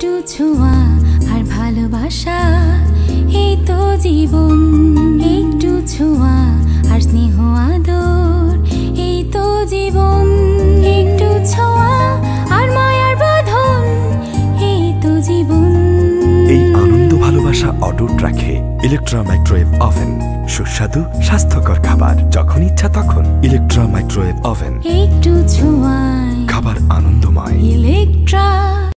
একটু ছোঁয়া আর ভালোবাসা, এই তো জীবন। একটু ছোঁয়া আর স্নেহ আদর, এই তো জীবন। একটু ছোঁয়া আর মায়ার বাঁধন, এই তো জীবন। এই আনন্দ ভালোবাসা অটুট রাখে ইলেকট্রা মাইক্রোওয়েভ ওভেন। সুস্বাদু স্বাস্থ্যকর খাবার যখন ইচ্ছা তখন। ইলেকট্রা মাইক্রোওয়েভ ওভেন, একটু ছোঁয়ায় খাবার আনন্দময়। ইলেকট্রা।